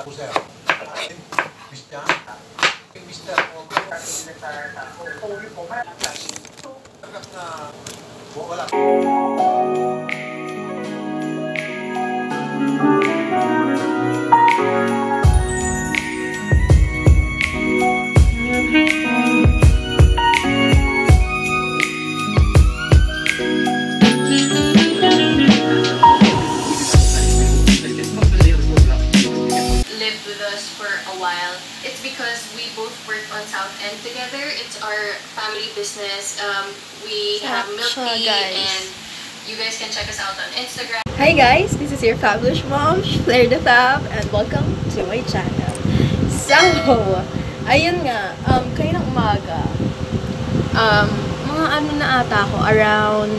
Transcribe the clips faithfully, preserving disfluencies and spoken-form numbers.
sir. Mister? Mister, wala. It's because we both work on South End together. It's our family business. Um, we have milk tea, and you guys can check us out on Instagram. Hi guys, this is your fabulous mom, Flair the Fab, and welcome to my channel. So, ayun nga, um, kayo ng umaga, um, mga ano na ata ako, around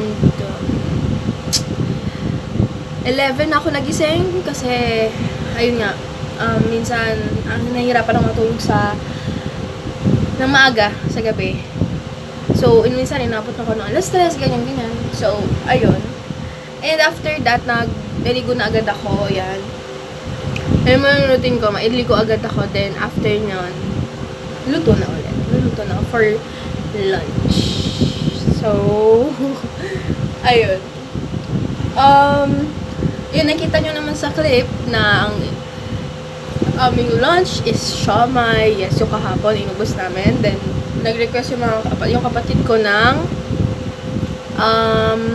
eleven ako nagising kasi, ayun nga, Um, minsan, ang nahihirapan ako matulog sa ng maaga sa gabi. So, in minsan, inabot ako ng alas tres, ganyan, ganyan. So, ayun. And after that, nag-deligo na agad ako, yan. Ayun mo yung routine ko, mailigo agad ako. Then, after nyon, luto na ulit. Luto na ako for lunch. So, ayun. Um, yun, nakita nyo naman sa clip na ang aming lunch is siomai. Yes, yung kahapon, inubos namin. Then, nag-request yung, mga kapat yung kapatid ko ng um,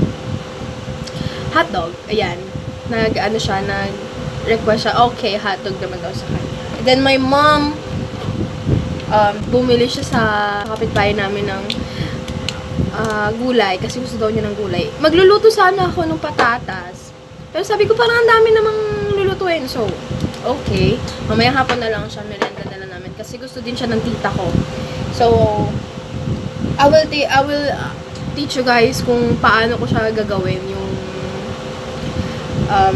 hotdog. Ayan. Nag-ano siya, nag-request siya, okay, hotdog naman daw sa kanya. And then, my mom, um, bumili siya sa kapitbahay namin ng uh, gulay. Kasi gusto daw niya ng gulay. Magluluto sana ako ng patatas. Pero sabi ko, parang ang dami namang lulutuin. So, okay. Mamaya hapon na lang siya, merenda na lang namin. Kasi gusto din siya ng tita ko. So, I will, I will uh, teach you guys kung paano ko siya gagawin yung um,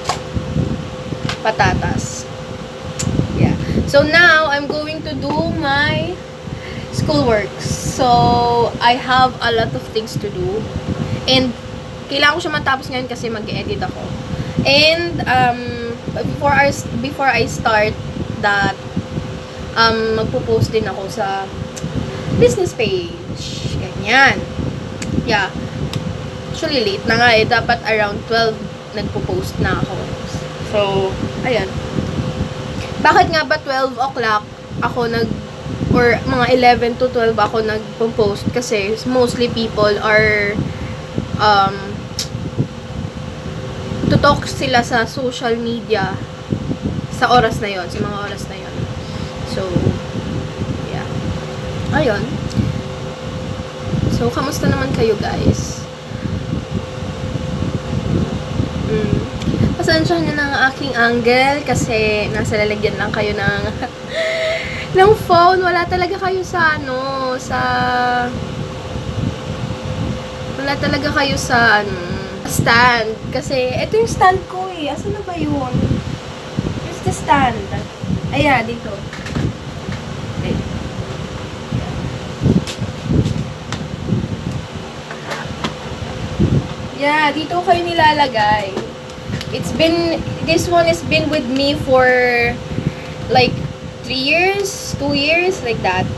patatas. Yeah. So, now, I'm going to do my schoolwork. So, I have a lot of things to do. And, kailangan ko siya matapos ngayon kasi mag-edit ako. And, um, before I, before I start that, um, magpo-post din ako sa business page. Ganyan. Yeah. Actually, late na nga eh. Dapat around twelve nagpo-post na ako. So, ayan. Bakit nga ba twelve o'clock ako nag, or mga eleven to twelve ako nagpo-post? Kasi mostly people are, um, tutok sila sa social media sa oras na yon, sa mga oras na yon. So, yeah. Ayun. So, kamusta naman kayo, guys? Mm. Pasensya nyo ng aking angle kasi nasa lalagyan lang kayo ng ng phone. Wala talaga kayo sa ano, sa wala talaga kayo sa ano, stand. Kasi, ito yung stand ko eh. Asan na ba yun? Where's the stand? Ayan, dito. Okay. Yeah, dito kayo nilalagay. It's been, this one has been with me for like three years, two years, like that.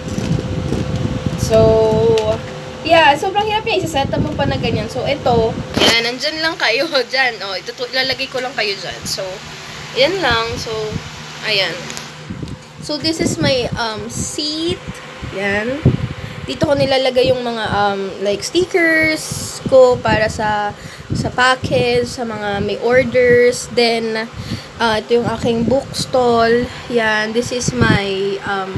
So, yeah, sobrang hirap niya. Isa-set up mo pa na ganyan. So, ito, yan, nandyan lang kayo. Dyan, o, oh, ilalagay ko lang kayo dyan. So, yan lang. So, ayan. So, this is my, um, seat. Yan. Dito ko nilalagay yung mga, um, like, stickers ko para sa, sa package, sa mga may orders. Then, uh, ito yung aking bookstall. Yan. This is my, um,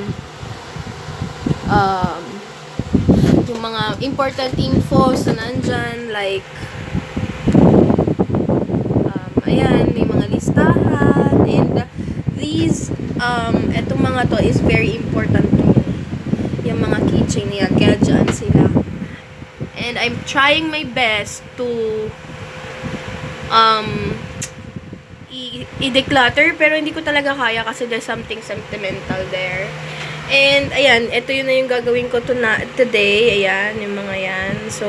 um, yung mga important infos na nandyan, like, um, ayan, may mga listahan, and these, um, etong mga to is very important to me. Yung mga keychain yan, kaya dyan sila. And I'm trying my best to, um, i-declutter, pero hindi ko talaga kaya kasi there's something sentimental there. And, ayan, ito yun na yung gagawin ko to na, today. Ayan, yung mga yan. So,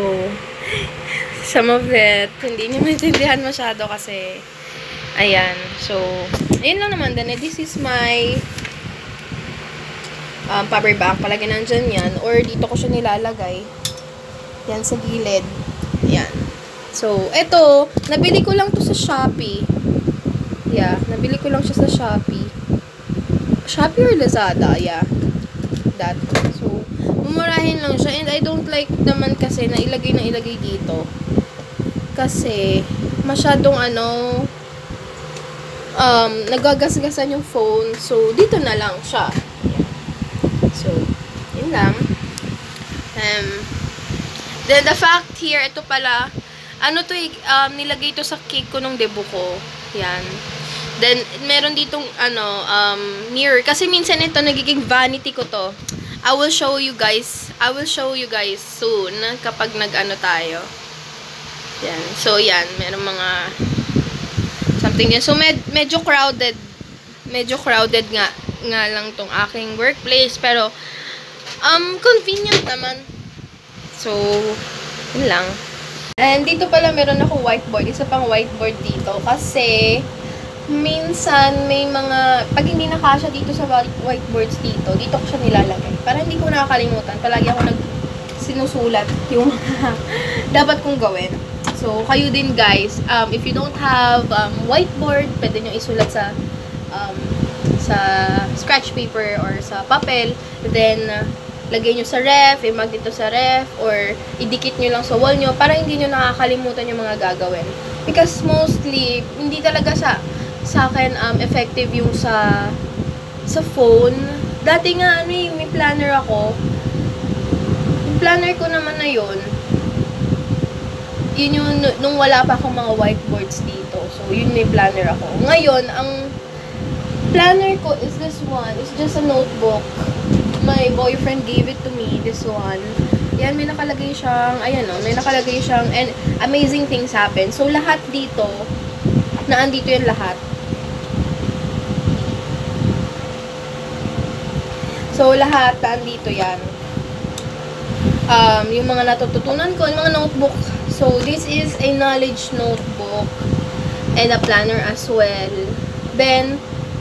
some of it, hindi niyo maintindihan masyado kasi, ayan. So, ayun lang naman. Then, this is my um, power bank. Palagi nandyan yan. Or, dito ko siya nilalagay. Yan, sa gilid. Yan. So, eto, nabili ko lang to sa Shopee. Yeah, nabili ko lang siya sa Shopee. Shopee or Lazada? Yeah. That. So, mumurahin lang siya. And I don't like naman kasi na ilagay na ilagay dito. Kasi, masyadong ano, um, nagagasgasan yung phone. So, dito na lang siya. So, yun lang. Um, then, the fact here, ito pala, ano to, um, nilagay to sa cake ko nung debut ko. Yan. Then, meron ditong, ano, um, mirror. Kasi minsan ito, nagiging vanity ko to. I will show you guys, I will show you guys soon kapag nag-ano tayo. Yan. So, yan. Meron mga something yan. So, med medyo crowded. Medyo crowded nga, nga lang tong aking workplace. Pero, um, convenient naman. So, yun lang. And dito pala meron ako whiteboard. Isa pang whiteboard dito. Kasi, minsan may mga, pag hindi nakasya dito sa whiteboards dito, dito ko siya nilalagay. Para hindi ko nakakalimutan. Palagi ako nag sinusulat yung mga dapat kong gawin. So, kayo din guys, um, if you don't have um, whiteboard, pwede nyo isulat sa um, sa scratch paper or sa papel. Then, uh, lagay nyo sa ref, imag dito sa ref, or idikit nyo lang sa wall nyo para hindi nyo nakakalimutan yung mga gagawin. Because mostly, hindi talaga sa sa akin um, effective yung sa sa phone. Dati nga, ano eh, may planner ako. Yung planner ko naman na yun, yun yung, nung wala pa akong mga whiteboards dito. So, yun may planner ako. Ngayon, ang planner ko is this one. It's just a notebook. My boyfriend gave it to me, this one. Yan, may nakalagay siyang, ayan o, may nakalagay siyang, and amazing things happen. So, lahat dito, naandito yung lahat. So, lahat, naandito yan. Um, yung mga natututunan ko, yung mga notebook. So, this is a knowledge notebook and a planner as well. Then,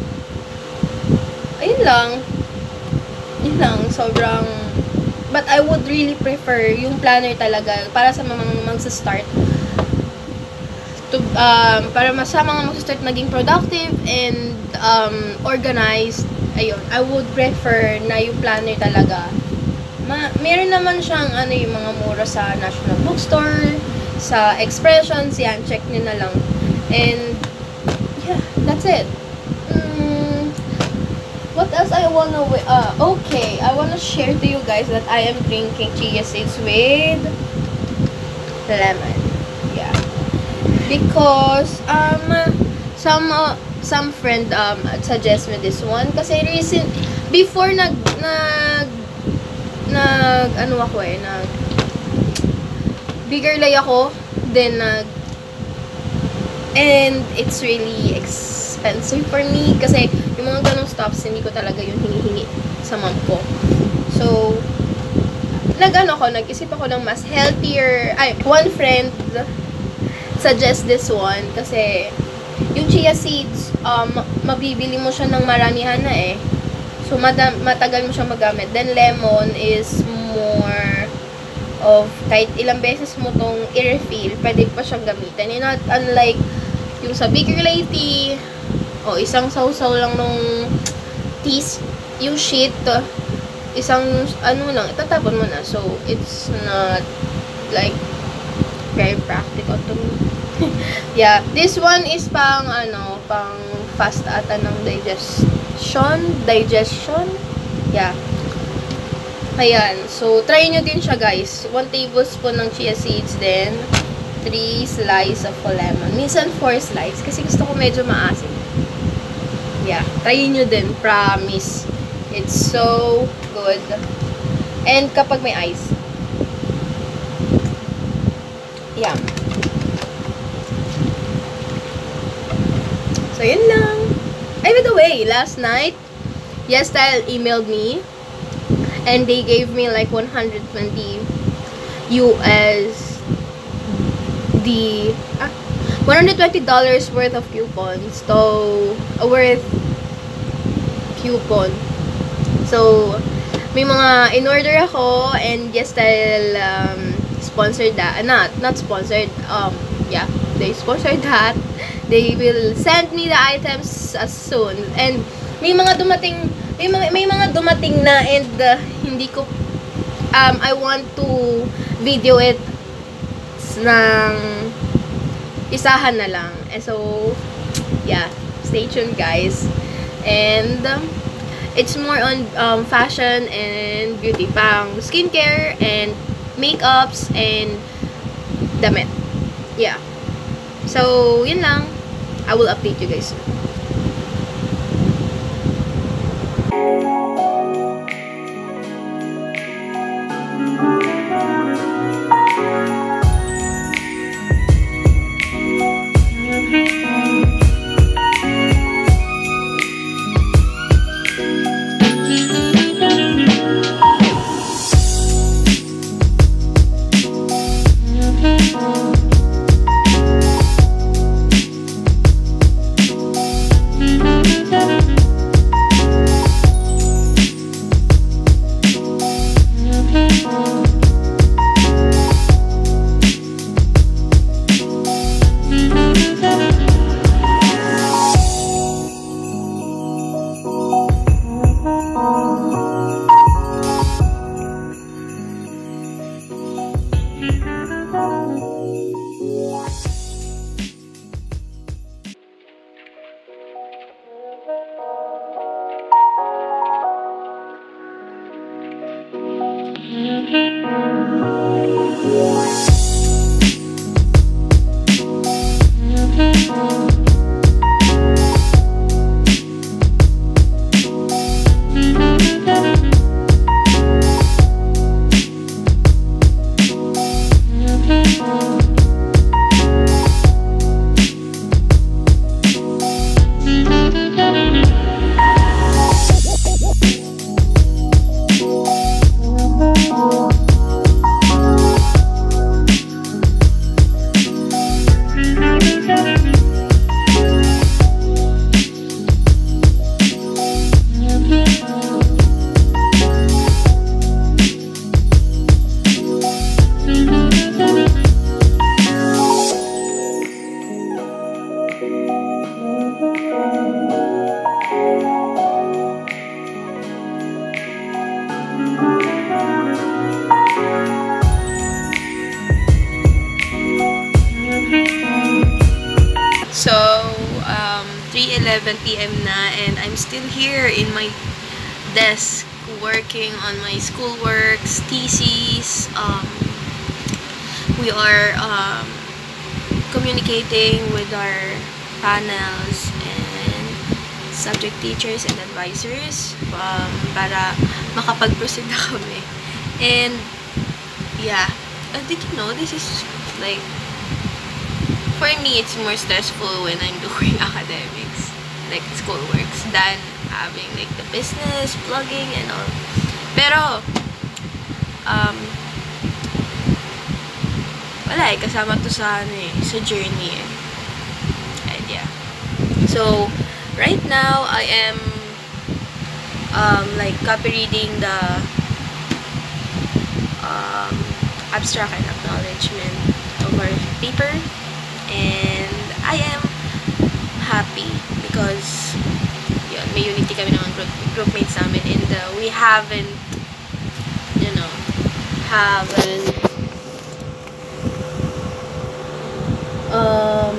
ayun lang. Yun lang, sobrang, but I would really prefer yung planner talaga para sa mga magsa-start. To, um, para mas sa mga magsa-start maging productive and um, organized. Ayun, I would prefer na yung planner talaga. Ma meron naman siyang ano, yung mga mura sa National Bookstore, sa Expressions, yan, check nyo na lang. And, yeah, that's it. Mm, what else I wanna, uh, okay, I wanna share to you guys that I am drinking chia seeds with lemon. Yeah. Because, um, some, uh, some friend, um, suggest me this one. Kasi recent, before nag, nag, nag, ano ako eh, nag, bigger lay ako, then nag, and it's really expensive for me, kasi yung mga ganong stuffs, hindi ko talaga yung hingi-hingi sa mom ko. So, nag-ano ko, nag-isip ako ng mas healthier, ay, one friend suggest this one, kasi yung chia seeds, um, mabibili mo siya ng maramihan na eh. So, matagal mo siya magamit. Then, lemon is more of, kahit ilang beses mo tong i-refill, pwede pa siyang gamitin. You know, unlike yung sa Bigger Lady, o, oh, isang sausaw lang nung teas, yung sheet, isang, ano lang, itatapon mo na. So, it's not, like, very practical to me. Yeah, this one is pang, ano, pang fast ata ng digestion, digestion, yeah. Ayan, so, try nyo din siya, guys. one tablespoon ng chia seeds, then, three slices of lemon. Minsan, four slices, kasi gusto ko medyo maasim. Yeah, try nyo din, promise. It's so good. And, kapag may ice. Yeah. So, yun lang. Ay, by the way, last night, YesStyle emailed me, and they gave me like one hundred twenty U S D, ah, one hundred twenty dollars worth of coupons. So, uh, worth coupon. So, may mga in-order ako, and yes, dahil um, sponsored that, not, not sponsored, um, yeah, they sponsored that. They will send me the items as soon. And may mga dumating, may mga, may mga dumating na, and uh, hindi ko, um, I want to video it ng isahan na lang. And so, yeah, stay tuned guys. And, um, it's more on um, fashion and beauty, pang skincare and makeups and damit. Yeah. So, yun lang. I will update you guys soon. So, um, three eleven p m na, and I'm still here in my desk working on my schoolworks, theses. Um, we are um, communicating with our panels and subject teachers and advisors um, para makapag-proceed na kami. And, yeah. Uh, did you know this is like, for me, it's more stressful when I'm doing academics, like schoolworks, than having like the business, plugging, and all. Pero, um, wala eh, kasama to sa, ano eh, sa journey eh. And yeah. So, right now, I am, um, like, copy reading the, um, abstract and acknowledgement of our paper. And I am happy because yun, may unity kami ng group, groupmates namin, and uh, we haven't, you know, haven't um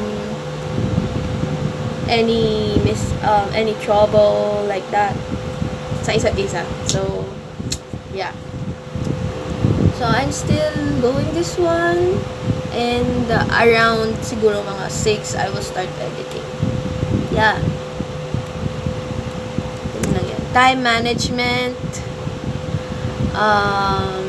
any mis um any trouble like that sa isa't isa. So yeah. So I'm still going this one. And uh, around siguro mga six, I will start editing. Yeah. Yun lang yan. Time management. Um,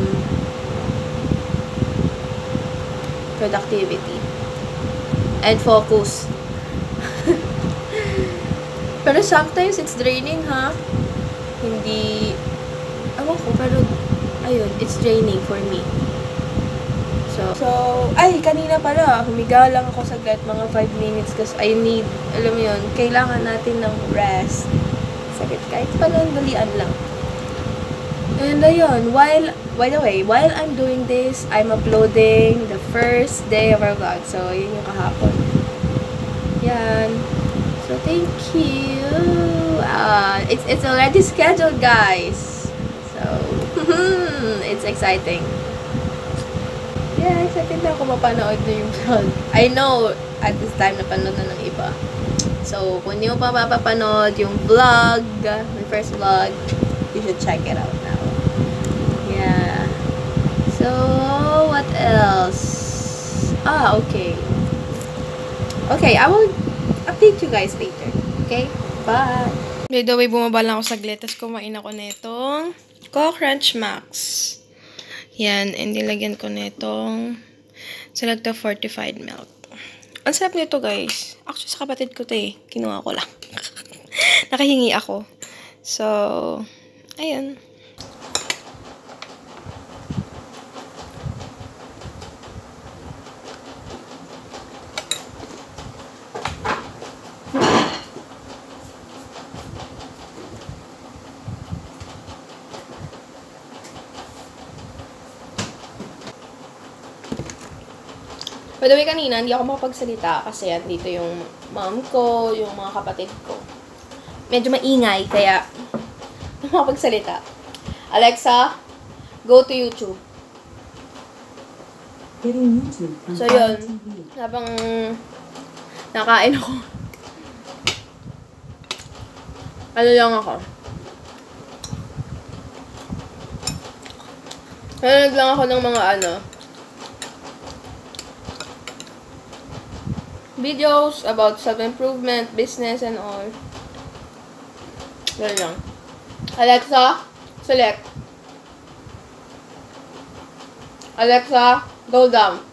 productivity. And focus. Pero sometimes it's draining, ha? Hindi, ewan ko, pero, ayun, it's draining for me. So, So, so, ay, kanina pala, humiga lang ako saglit, mga five minutes kasi I need, alam mo yun, kailangan natin ng rest. Saglit, kahit panandalian lang. And ayun, while, by the way, while I'm doing this, I'm uploading the first day of our vlog. So, yun yung kahapon. Yan. So, thank you. Uh, it's, it's already scheduled, guys. So, it's exciting. Yeah, excited na ako mapanood na yung vlog. I know, at this time, napanood na ng iba. So, kung hindi mo pa mapapanood yung vlog, my first vlog, you should check it out now. Yeah. So, what else? Ah, okay. Okay, I will update you guys later. Okay? Bye! By the way, bumaba lang ako saglit, tapos kumain ako netong Crunch Max. Yan, and nilagyan ko netong Selecta fortified milk. Ang sarap nito, guys. Actually, sa kapatid ko to eh. Kinuha ko lang. Nakahingi ako. So, ayun. By the way, kanina, hindi ako makapagsalita kasi yan, dito yung mom ko, yung mga kapatid ko. Medyo maingay, kaya hindi ako makapagsalita. Alexa, go to YouTube. So, yun. Habang nakain ako. Ano lang ako. Nanonood lang ako ng mga ano, videos about self-improvement, business, and all. Ganun lang. Alexa, select. Alexa, go down.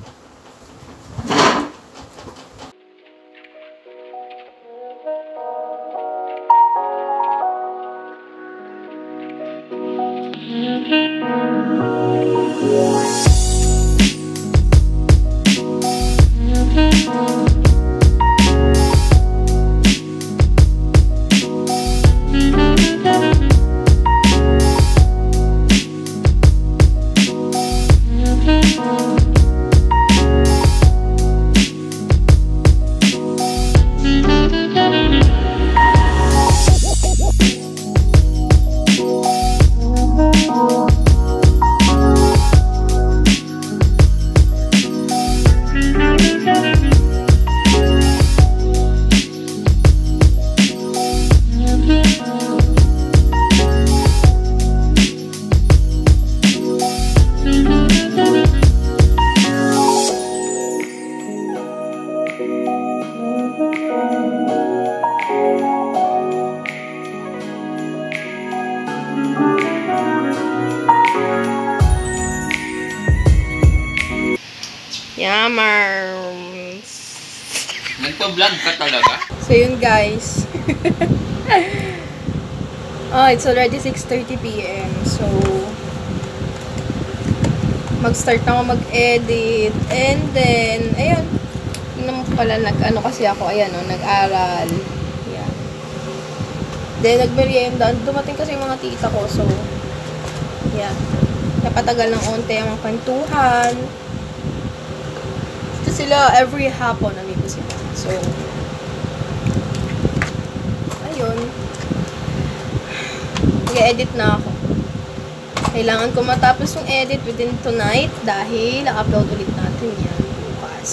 Yammers! Nagpa-vlog ka talaga? So, yun guys. Oh, it's already six thirty p m So, mag-start na ako mag-edit. And then, ayun. Yun naman pala, nag-ano kasi ako, ayan o, nag-aral. Yan. Then, nag-merienda. Dumating kasi yung mga tita ko. So, yeah. Napatagal ng onte ang mga kwentuhan. Sila every hapon nandito sila. So, ayun. Nag-edit na ako. Kailangan ko matapos yung edit within tonight dahil na-upload ulit natin yan bukas.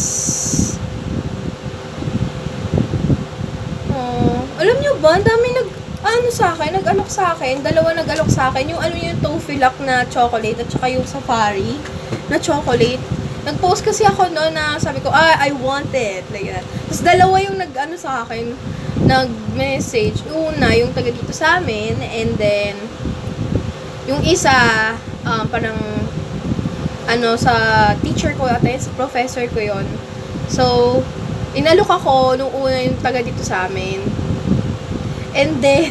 Oh, alam nyo ba, ang dami nag, ano sa akin, nag-alok sa akin, dalawa nag-alok sa akin, yung ano yung toffee lock na chocolate at saka yung safari na chocolate. Nag-post kasi ako noon na sabi ko, ah, I want it. Like that. Tapos dalawa yung nag-ano sa akin, nag-message. Una, yung taga dito sa amin. And then, yung isa, um, parang, ano, sa teacher ko ate, sa professor ko yon. So, inalok ako nung una yung taga dito sa amin. And then,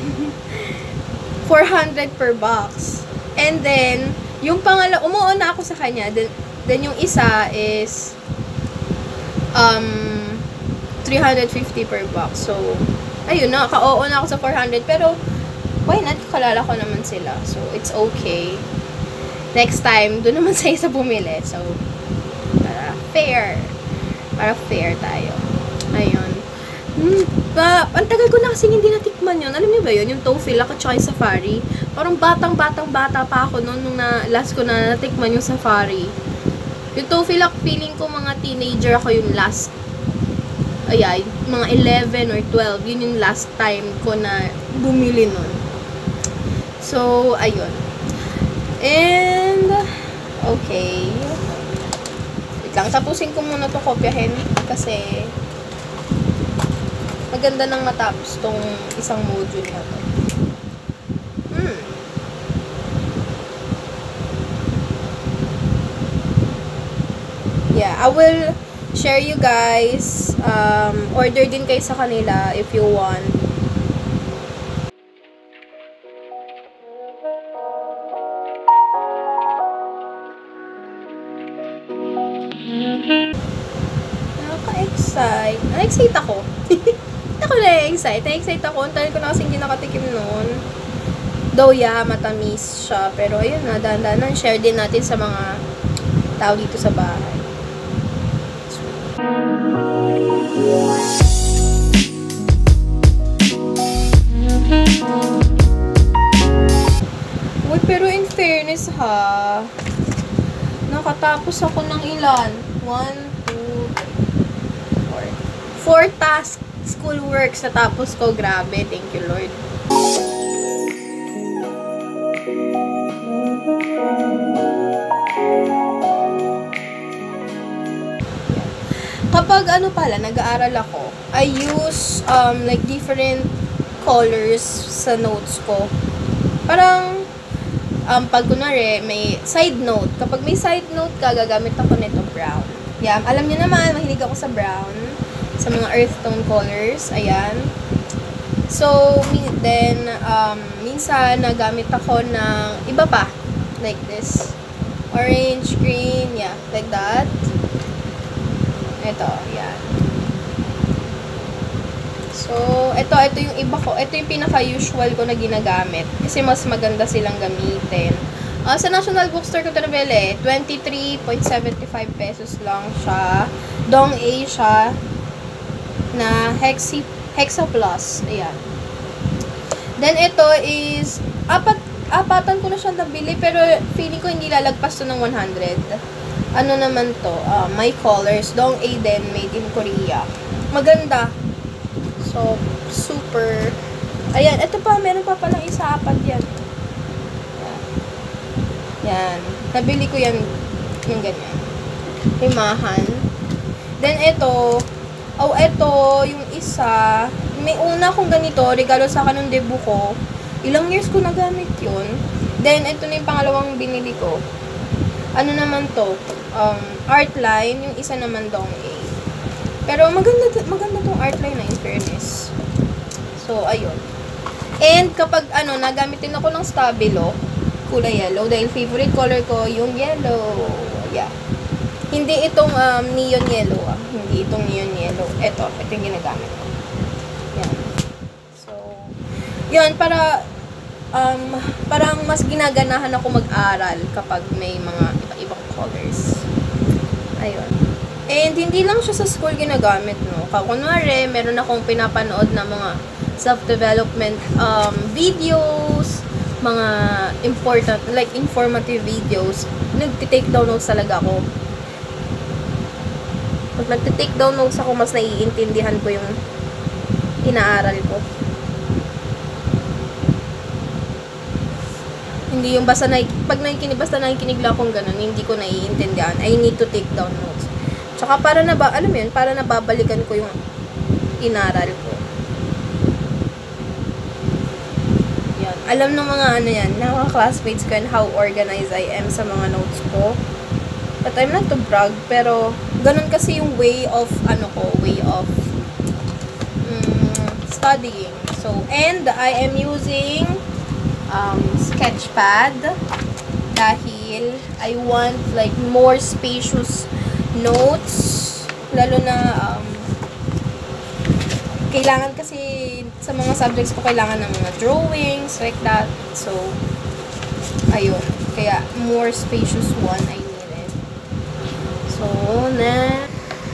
four hundred per box. And then, yung pangalawa, umuuna ako sa kanya. Then, Then, yung isa is um, three hundred fifty per box. So, ayun, naka-oo na ako sa four hundred. Pero, why not? Kalala ko naman sila. So, it's okay. Next time, doon naman sa isa bumili. So, para fair. Para fair tayo. Ayun. Hmm, ba, ang tagal ko na kasi hindi natikman yun. Alam niyo ba yun? Yung Tofilak at saka yung Safari. Parang batang-batang-bata pa ako noon nung na, last ko na natikman yung Safari. Yung Tofilak, feeling ko mga teenager ako yung last. Ayan, mga eleven or twelve. Yun yung last time ko na bumili nun. So, ayun. And, okay. Wait lang, tapusin ko muna to kopyahin. Kasi, maganda nang matapos tong isang module na to. Hmm. Yeah, I will share you guys. Um, order din kayo sa kanila if you want. Nakaka-excite. Na-excite ako. Ako na-excite. Na-excite ako. Ang tagal ko na kasing hindi nakatikim noon. Though, yeah, matamis siya. Pero, ayun na, dahan-dahan. Share din natin sa mga tao dito sa bahay. Uy, pero in fairness ha, nakatapos ako ng ilan? one, two, four. four task school works na tapos ko. Grabe, thank you Lord. Kapag ano pala, nag-aaral ako, I use um, like different colors sa notes ko. Parang, um, pag kunwari, may side note. Kapag may side note ka, gagamit ako nito brown. Yeah, alam niyo naman, mahilig ako sa brown. Sa mga earth tone colors. Ayan. So, then, um, minsan, nagamit ako ng iba pa. Like this. Orange, green, yeah, like that. Ito, yan. So, ito, ito yung iba ko. Ito yung pinaka-usual ko na ginagamit. Kasi mas maganda silang gamitin. Uh, sa National Bookstore ko ito nabili. twenty-three point seven five pesos lang siya. Dong A siya. Na Hexi, Hexa Plus. Ayan. Then, ito is, apat, apatan ko na siya nabili. Pero, feeling ko hindi lalagpas to ng one hundred. Ano naman to? Uh, My Colors. Dong A din. Made in Korea. Maganda. So, super. Ayan. Ito pa. Meron pa palang isa. Apat yan. Yan. Yan. Nabili ko yan. Yung ganyan. Limahan. Then, ito. Oh, ito. Yung isa. May una kong ganito. Regalo sa akin ng debut ko. Ilang years ko nagamit yun. Then, ito na yung pangalawang binili ko. Ano naman to? Um, Artline, yung isa naman Dong A. Pero maganda, maganda tong Artline na, in fairness. So, ayun. And kapag, ano, nagamitin ako ng Stabilo, kulay yellow, dahil favorite color ko, yung yellow. Yeah. Hindi itong um, neon yellow, ah. Hindi itong neon yellow. Ito, ito yung ginagamit ko. Yan. So, yun, para, um, parang mas ginaganahan ako mag-aral kapag may mga iba-ibang colors. Ayun. And hindi lang siya sa school ginagamit, no. Kunwari, meron akong pinapanood na mga self-development um, videos, mga important, like informative videos. Nagtitake down notes talaga ako. Pag nagtitake down notes ako, mas naiintindihan ko yung inaaral ko. Hindi yung basta na, pag nakikinig, basta nakikinig lang akong ganun, hindi ko naiintindihan. I need to take down notes. Tsaka para na ba, alam mo yun, para nababalikan ko yung inaral ko. Yan. Alam ng mga ano yan, ng mga classmates ko and how organized I am sa mga notes ko. But I'm not to brag, pero ganun kasi yung way of, ano ko, way of um, studying. So, and I am using um, Sketchpad. Dahil I want like more spacious notes. Lalo na um, kailangan kasi sa mga subjects ko kailangan ng mga drawings like that. So, ayun. Kaya more spacious one I needed. So, na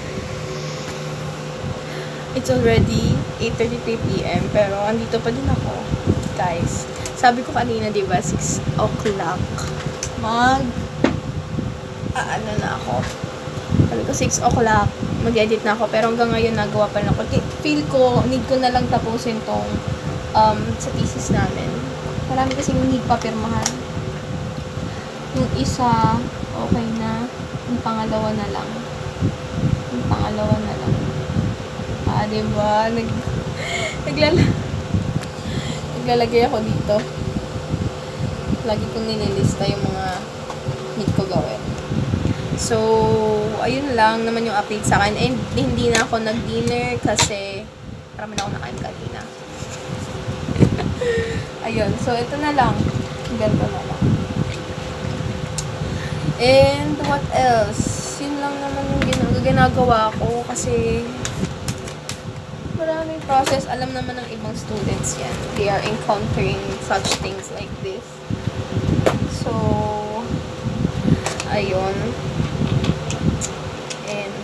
it's already eight thirty-three p m pero andito pa din ako, guys. Sabi ko kanina, di ba, six o'clock. Mag ah, ano na ako. Sabi ko six o'clock, mag-edit na ako. Pero hanggang ngayon, nagawa pa rin ako. Feel ko, need ko na lang tapusin tong um, sa thesis namin. Marami kasing need pa pirmahan. Yung isa, okay na. Yung pangalawa na lang. Yung pangalawa na lang. Ah, diba? Nag, naglala, naglalagay ako dito. Lagi kong nililista yung mga need ko gawin. So, ayun lang naman yung update sa akin. And hindi na ako nag-dinner kasi marami na ako nakain kanina. Ayun. So, ito na lang. Ganito na lang. And what else? Yun lang naman yung gina- ginagawa ko kasi maraming process. Alam naman ng ibang students yan. They are encountering such things like this. So, ayun. And,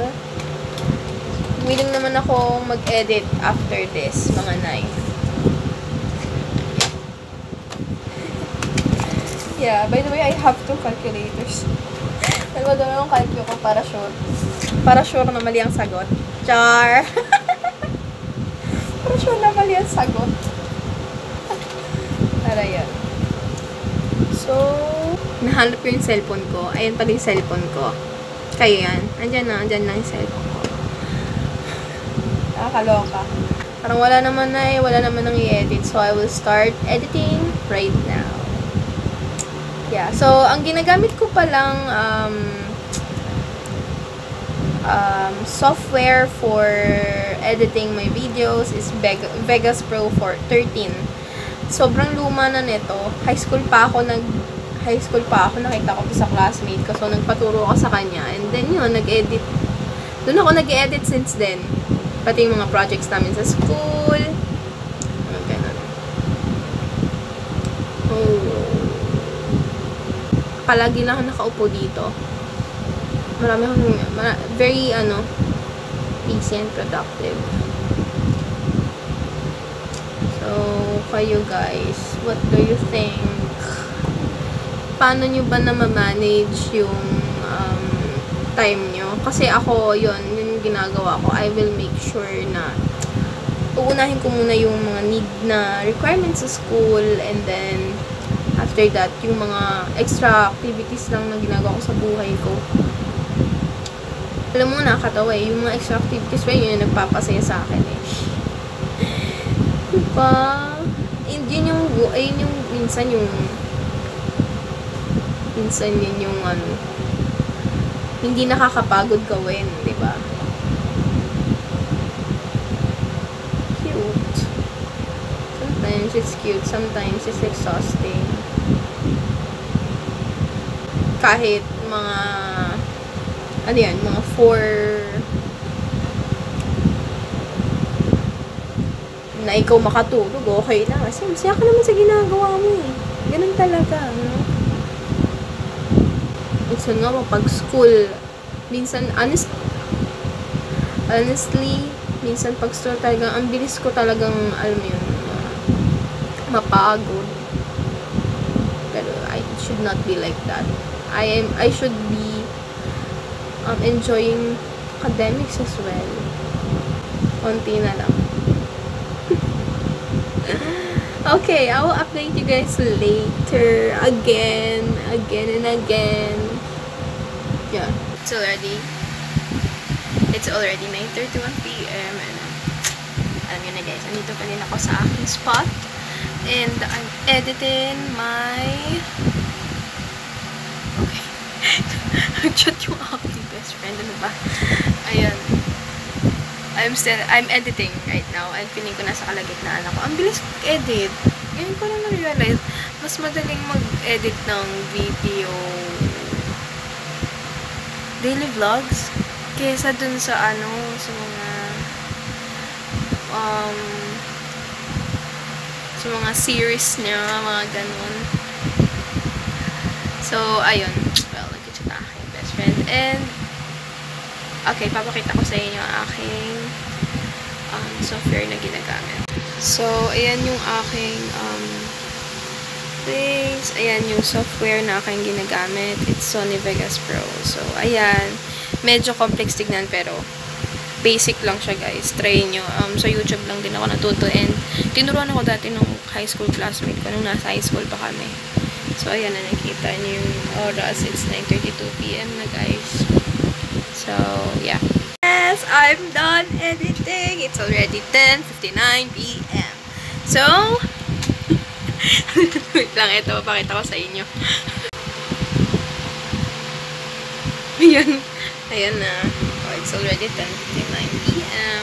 willing naman ako mag-edit after this, mga nine. Yeah, by the way, I have two calculators. Nagwa doon ang calculator ko para sure. Para sure na mali ang sagot. Char! Para sure na mali ang sagot. Para yan. So, nahanap ko yung cellphone ko. Ayan pala yung cellphone ko. Kayo yan. Andyan na, andyan lang yung cellphone ko. Nakakaloka. Parang wala naman na eh, wala naman nang i-edit. So, I will start editing right now. Yeah, so, ang ginagamit ko palang um, um, software for editing my videos is Vegas Pro for thirteen. Sobrang luma na nito. High school pa ako nag high school pa ako nakita ko sa classmate ko. So, nagpaturo ako sa kanya. And then, yun, nag-edit. Doon ako nag-edit since then. Pati yung mga projects namin sa school. Ano, ganun. Oh. Palagi lang ako nakaupo dito. Marami akong, mara, very, ano, busy and productive. So, kayo guys, what do you think? Paano nyo ba na ma-manage yung um, time nyo? Kasi ako, yun, yun yung ginagawa ko. I will make sure na uunahin ko muna yung mga need na requirements sa school, and then after that, yung mga extra activities lang na ginagawa ko sa buhay ko. Alam mo, nakakatawa eh. Yung mga extra activities pa yun yung nagpapasaya sa akin eh. Diba? And yun yung, ayun yung, minsan yung, minsan yun yung, ano, hindi nakakapagod gawin, diba? Cute. Sometimes it's cute, sometimes it's exhausting. Kahit mga ano yan, mga four na ikaw makatulog, okay lang. Kasi masaya ka naman sa ginagawa mo eh. Ganun talaga, no? So nga, pag school, minsan, honest, honestly, minsan pag school talaga, ang bilis ko talagang, alam mo yun, uh, mapagod. Pero I should not be like that. I am, I should be um, enjoying academics as well. Konti na lang. Okay, I will update you guys later. Again, again and again. Yeah. It's already, it's already nine thirty-one p m and alam nyo na guys, andito pa rin ako sa aking spot. And I'm editing my nag-chat yung aking best friend. Ano ba? Ayan. I'm still, I'm editing right now. And feeling ko nasa kalagitnaan ako. Ang bilis mag-edit. Ngayon ko na na-realize. mas madaling mag-edit ng video daily vlogs kaysa dun sa ano, sa mga um sa mga series niya, mga ganun. So, ayun. Well, nag-chat na aking best friend. And, okay, papakita ko sa inyo ang aking um, software na ginagamit. So, ayan yung aking um, things. Ayan yung software na aking ginagamit. It's Sony Vegas Pro. So, ayan. Medyo complex tignan pero basic lang siya, guys. Try nyo. Um, sa YouTube lang din ako natuto. And, tinuruan ako dati nung high school classmate ko nung nasa high school pa kami. So, ayan na nakita niyo yung oras. It's nine thirty-two p m na, guys. So, yeah. Yes, I'm done editing. It's already ten fifty-nine p m So, wait lang. Ito, papakita ko sa inyo. Ayan. Ayan na. Oh, it's already ten fifty-nine p m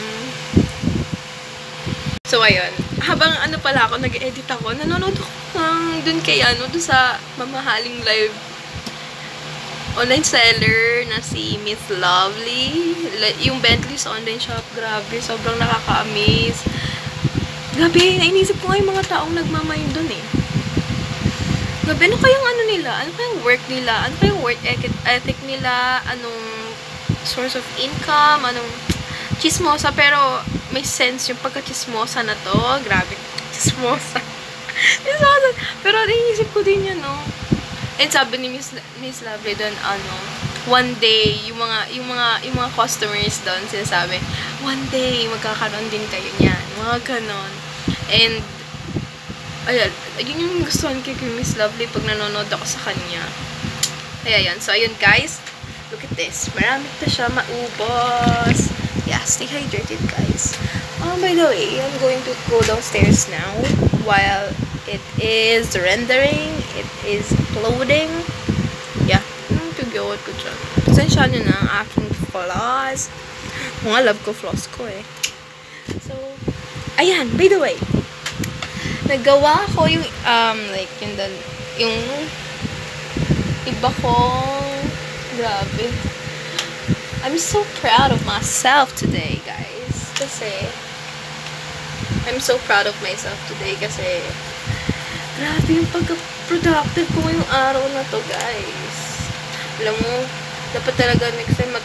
So, ayun. Habang ano pala ako, nag-edit ako, nanonood ako ng dun kay ano, dun sa mamahaling live online seller na si Miss Lovely. Yung Bentley's online shop, grabe, sobrang nakaka-amaze. Grabe, nainisip ko nga yung mga taong nagmamayin dun eh. Grabe, ano kayang ano nila? Ano kayang work nila? Ano kayang work ethic nila? Anong source of income? Anong chismosa? Pero may sense yung pagka-chismosa na to. Grabe, chismosa. Chismosa. Pero nainisip ko din yun, no? And sabi ni Miss, Miss Lovely doon, ano, one day, yung mga, yung mga, yung mga customers doon, sinasabi, one day, magkakaroon din kayo niyan. Mga ganon. And, ayun, yun yung gustuhan ko kay Miss Lovely pag nanonood ako sa kanya. Kaya yun. So, ayun, guys. Look at this. Marami pa siya maubos. Yeah, stay hydrated, guys. Oh, by the way, I'm going to go downstairs now while it is rendering. It is uploading. Yeah. Yung tugawad ko dyan. Pasensya nyo na ang aking flaws. Mga love ko flaws ko eh. So, ayan. By the way, nagawa ko yung, um, like, yung, yung iba kong, grabe. I'm so proud of myself today, guys. Kasi, I'm so proud of myself today kasi, grabe yung pagka-productive ko ngayong araw na to, guys. Alam mo, dapat talaga next time mag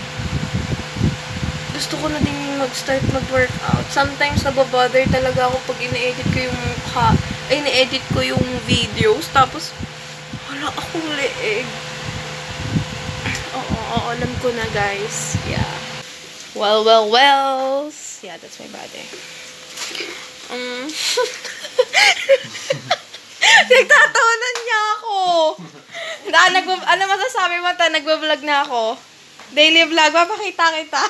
gusto ko na din mag-start mag-workout. Sometimes, nababother talaga ako pag ine-edit ko yung mukha, ay, ine-edit ko yung videos, tapos, wala akong leeg. Oo, oo, alam ko na, guys. Yeah. Well, well, well. Yeah, that's my body. Um, nagtatawanan niya ako. Da, nagb- ano masasabi mo ta? Nagbablog na ako. Daily vlog. Papakita kita.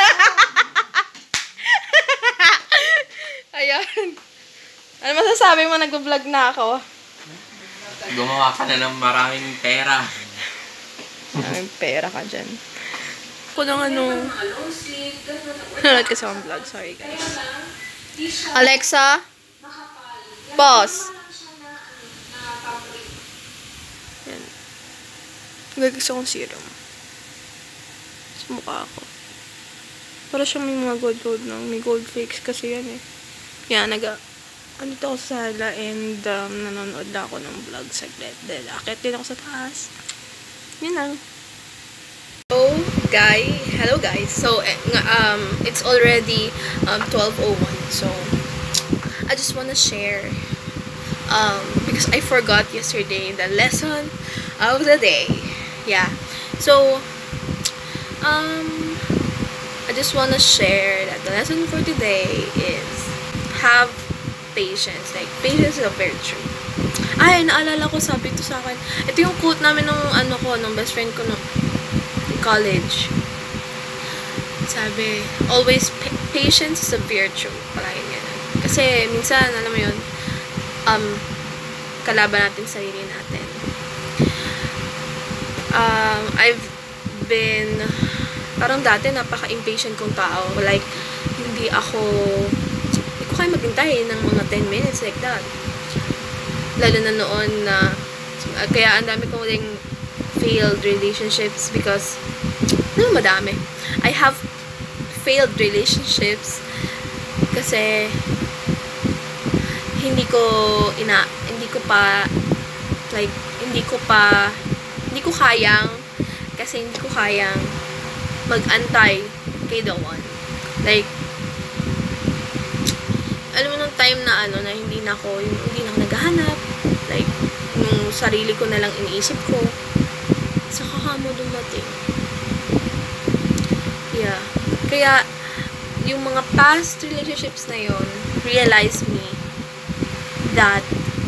Ayan. Ano masasabi mo? Nagbablog na ako. Gumawa ka na ng maraming pera. Maraming pera ka dyan. Ako nang ano. Nanonood kasi akong vlog. Sorry, guys. Alexa? Pause. Yan. Gagawin akong serum. Sa mukha ako. Para siyang may mga gold-gold lang. May gold flakes kasi yan eh. Yan, naga... Andito ako sa sala and um, nanonood na ako ng vlog saglit. Dahil akit din ako sa taas. Yun lang. Hello, guy. Hello, guys. So, um, it's already um, twelve oh one. So, I just wanna share um, because I forgot yesterday the lesson of the day. Yeah. So, um, I just wanna share that the lesson for today is have patience. Like, patience is a virtue. Ay, naalala ko, sabi to sa akin. Ito yung quote namin ng ano ko, ng best friend ko no college. Sabi, always, pa patience is a virtue. Palagi ganun. Kasi, minsan, alam mo yun, um, kalaban natin sarili natin. Um, I've been, parang dati, napaka-impatient kong tao. Like, hindi ako, hindi ko kaya maghintay ng mga ten minutes like that. Lalo na noon na, uh, kaya ang dami kong ring failed relationships because, ano madami. I have failed relationships kasi hindi ko ina, hindi ko pa, like, hindi ko pa, hindi ko kayang, kasi hindi ko kayang mag-antay kay the one. Like, alam mo nung time na ano, na hindi na ako, yung hindi na ako naghahanap, like, nung sarili ko na lang iniisip ko, saka ka mo dumating. Yeah. Kaya, yung mga past relationships na yun, realize me that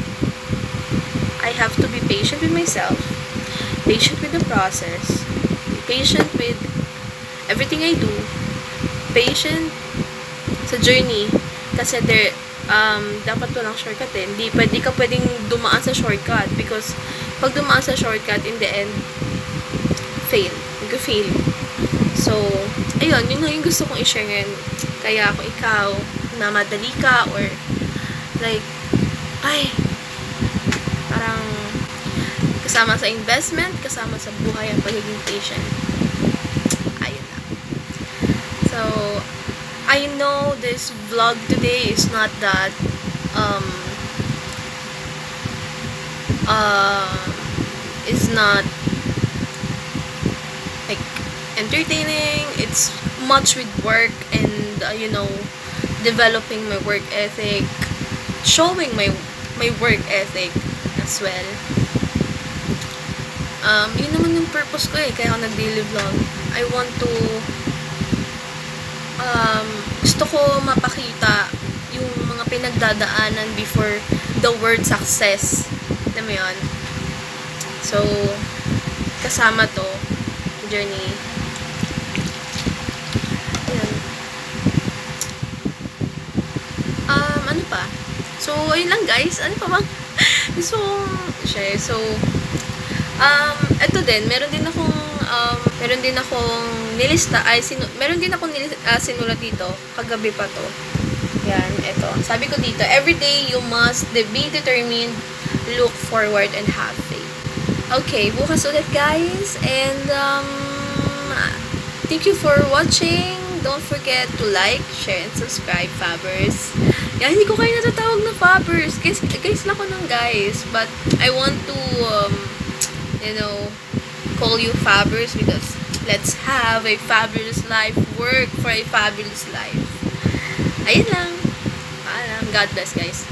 I have to be patient with myself, patient with the process, be patient with everything I do, patient sa journey, kasi there, um, dapat walang shortcut eh. Hindi, pwede ka pwedeng dumaan sa shortcut because pag dumaan sa shortcut, in the end, fail. Mag-fail. So, ayun, yun lang yung gusto kong i-share ngayon. Kaya kung ikaw, namadali ka, or like, ay, parang kasama sa investment, kasama sa buhay ang pagiging patient. Ayun lang. So, I know this vlog today is not that um uh is not like entertaining. It's much with work and uh, you know, developing my work ethic, showing my my work ethic as well. Um, yun naman yung purpose ko eh, kaya ako nag-daily vlog. I want to um, gusto ko mapakita yung mga pinagdadaanan before the word success. Alam mo yun? So, kasama to, journey. Ayan. Um, ano pa? So, ayun lang guys. Ano pa bang? So, share. So, um, eto din, meron din akong, um, meron din akong nilista, ay, sinu meron din akong nilis uh, sinulat dito, kagabi pa to. Yan, eto. Sabi ko dito, every day you must be determined, look forward, and have faith. Okay, bukas ulit guys, and, um, thank you for watching. Don't forget to like, share, and subscribe, Fabbers. Yan, hindi ko kayo natatawag na Fabbers. Guys, guys lang ko nung guys. But, I want to, um, you know, call you Fabbers because let's have a fabulous life. Work for a fabulous life. Ayun lang. Paalam. God bless, guys.